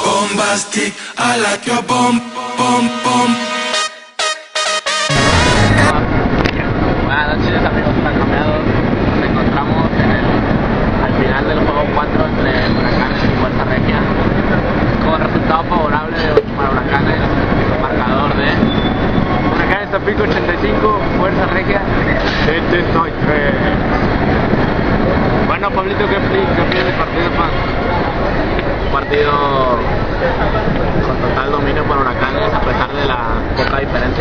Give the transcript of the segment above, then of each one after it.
bombastic. I like your bomb, bomb, bomb. Buenas noches, amigos cambiados. Nos encontramos al final del juego 4 entre Huracanes y Fuerza Regia, con resultado favorable para Huracanes, marcador de Huracanes Tampico 85, Fuerza Regia 73. Bueno, Pablito, ¿qué opinas del partido, man? Un partido con total dominio para Huracanes a pesar de la poca diferencia.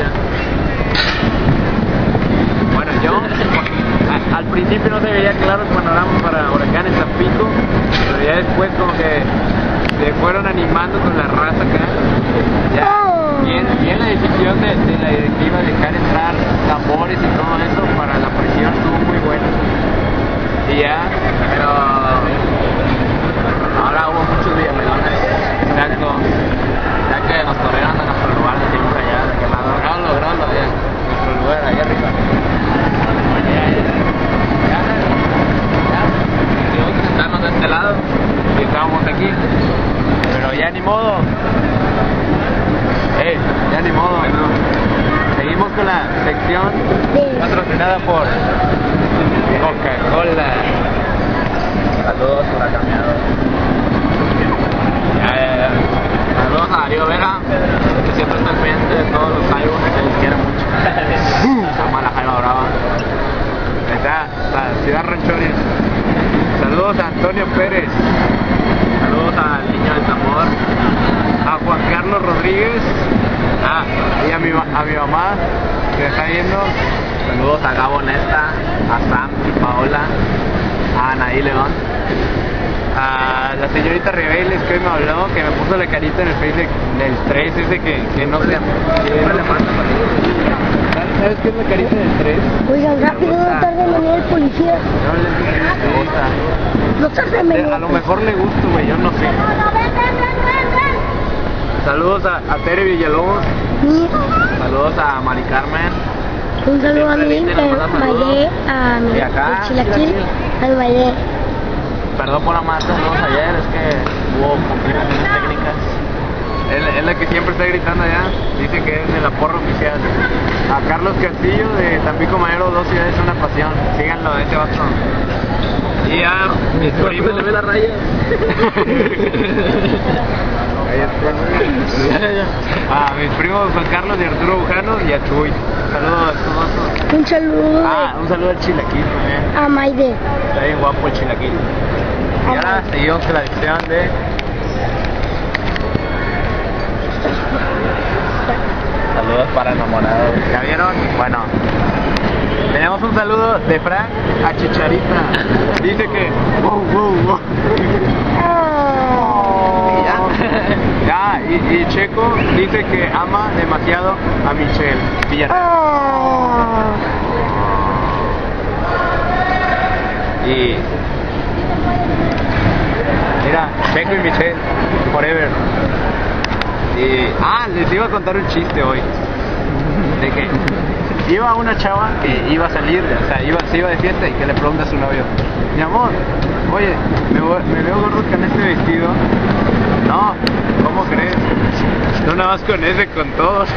Bueno, yo al principio no se veía claro el panorama para Huracanes Tampico, pero ya después como que se fueron animando con la raza acá. Ya, bien la decisión de la directiva de dejar entrar tambores y todo eso para la presión estuvo muy buena. Y ya, pero ahora hubo muchos villamelones, exacto, ya que nos corrieron a nuestro lugar, decimos allá, de que lograron nuestro lugar allá arriba. Estamos de este lado y estábamos aquí, pero ya ni modo, ya ni modo. Seguimos con la sección patrocinada por Coca-Cola. Saludos a la cambiada. Saludos a Darío Vera, que siempre está pendiente de todos los jaibos, que les quiere mucho. Se llama la jaiba brava. Ahí está, Ciudad Ranchones. Saludos a Antonio Pérez. Saludos al niño del tambor. A Juan Carlos Rodríguez. Y a mi mamá, que me está viendo. Saludos a Gabo Nesta, a Sam y Paola, a Anaí León, a la señorita Rebeles que hoy me habló, que me puso la carita en el face del 3, ese que no se le manda. ¿Sabes qué es la carita del 3? Oigan, rápido, no tarde en venir el policía. No le dije que me gusta. No tarde en venir. A lo mejor le gusto, güey, yo no sé. Saludos a Tere Villalobos. Saludos a Mari Carmen. Un saludo a mí, Valle, a mi chilaquil, al Valle. Perdón por la más saludos ayer, es que hubo complicaciones técnicas. Es la que siempre está gritando allá, dice que es de la porra oficial. A Carlos Castillo de Tampico Madero, 2 ciudades, una pasión. Síganlo, ese vato. Y a mis primos. ¿Se le ve la raya? A mis primos Juan Carlos y Arturo Bujano y a Chuy. Saludos a todos. Un saludo. Un saludo al Chilaquil también. A Maide. Está bien guapo el Chilaquil. Y ahora seguimos con la edición de saludos para enamorados. ¿Ya vieron? Bueno, tenemos un saludo de Frank a Chicharita. Dice que wow. Y Checo dice que ama demasiado a Michelle Villarreal. Y mira, Checo y Michelle forever. Y les iba a contar un chiste hoy, de que iba una chava que iba a salir, o sea, se iba de fiesta y que le pregunta a su novio: mi amor, oye, me veo gordo con este vestido. No, ¿cómo crees? No nada más con ese, con todos.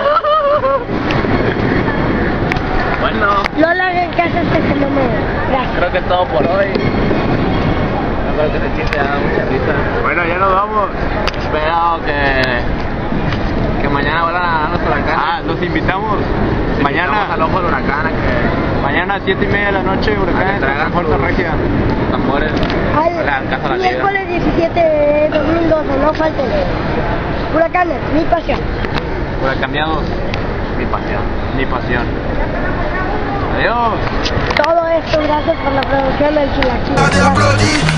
Bueno, Lola, ¿qué haces este fenómeno? Gracias. creo que es todo por hoy. Espero que este chiste haga mucha risa. Bueno, ya nos vamos. Espero que mañana vuelvan a darnos Huracanes. Los invitamos. Mañana al ojo del huracán. Mañana a 7:30 de la noche, Huracanes en Fuerza Regia. Tambores. Miércoles 17 de 2012, no falten. Huracanes, mi pasión. Huracaneados, mi pasión. Adiós. Todo esto gracias por la producción del Chilaquil.